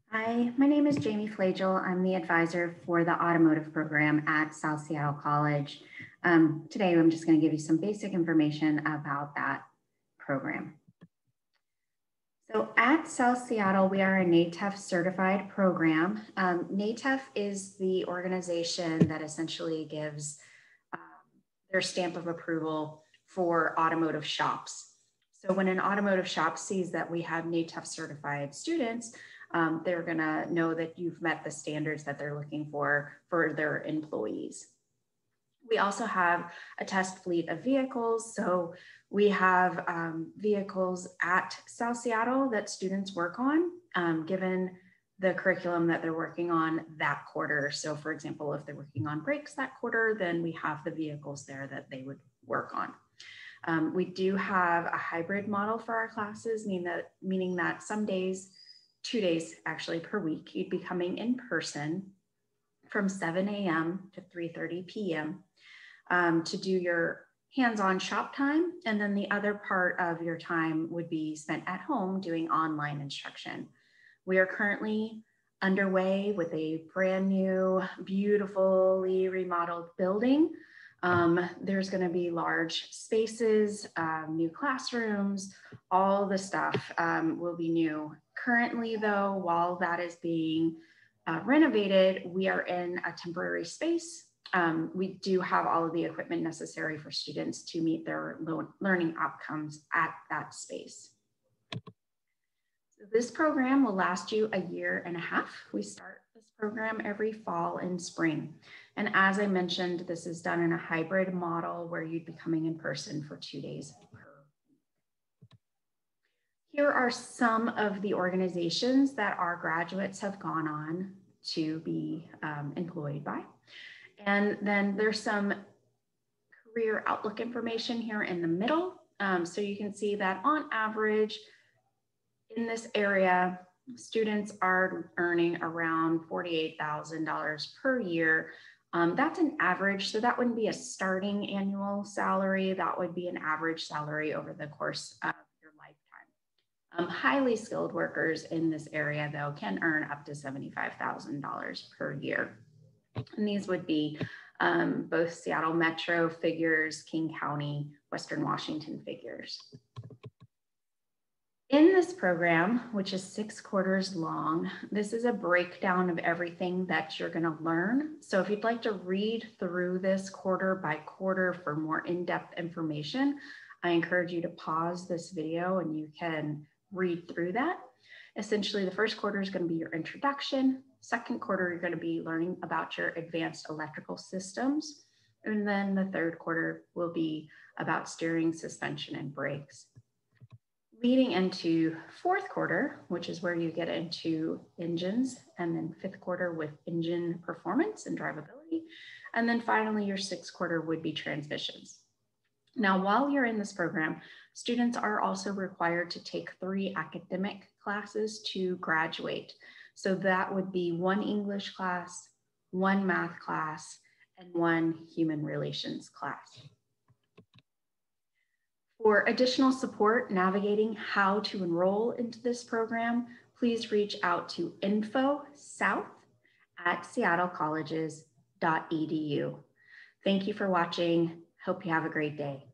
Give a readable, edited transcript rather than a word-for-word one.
Hi, my name is Jamie Flagel. I'm the advisor for the automotive program at South Seattle College. Today, I'm just going to give you some basic information about that program. So at South Seattle, we are a NATEF certified program. NATEF is the organization that essentially gives their stamp of approval for automotive shops. So when an automotive shop sees that we have NATEF certified students, they're gonna know that you've met the standards that they're looking for their employees. We also have a test fleet of vehicles. So we have vehicles at South Seattle that students work on, given the curriculum that they're working on that quarter. So for example, if they're working on brakes that quarter, then we have the vehicles there that they would work on. We do have a hybrid model for our classes, meaning that some days, 2 days actually per week, you'd be coming in person from 7 a.m. to 3:30 p.m. To do your hands-on shop time. And then the other part of your time would be spent at home doing online instruction. We are currently underway with a brand new, beautifully remodeled building. There's going to be large spaces, new classrooms, all the stuff will be new. Currently, though, while that is being renovated, we are in a temporary space. We do have all of the equipment necessary for students to meet their learning outcomes at that space. So this program will last you a year and a half. We start this program every fall and spring. And as I mentioned, this is done in a hybrid model where you'd be coming in person for 2 days per week. Here are some of the organizations that our graduates have gone on to be employed by. And then there's some career outlook information here in the middle. So you can see that on average in this area, students are earning around $48,000 per year. That's an average, so that wouldn't be a starting annual salary. That would be an average salary over the course of your lifetime. Highly skilled workers in this area, though, can earn up to $75,000 per year. And these would be both Seattle Metro figures, King County, Western Washington figures. In this program, which is 6 quarters long, this is a breakdown of everything that you're going to learn. So if you'd like to read through this quarter by quarter for more in-depth information, I encourage you to pause this video and you can read through that. Essentially, the first quarter is going to be your introduction. Second quarter, you're going to be learning about your advanced electrical systems. And then the third quarter will be about steering, suspension, and brakes. Leading into fourth quarter, which is where you get into engines, and then fifth quarter with engine performance and drivability. And then finally, your sixth quarter would be transmissions. Now, while you're in this program, students are also required to take 3 academic classes to graduate. So that would be 1 English class, 1 math class, and 1 human relations class. For additional support navigating how to enroll into this program, please reach out to info-south@seattlecolleges.edu. Thank you for watching. Hope you have a great day.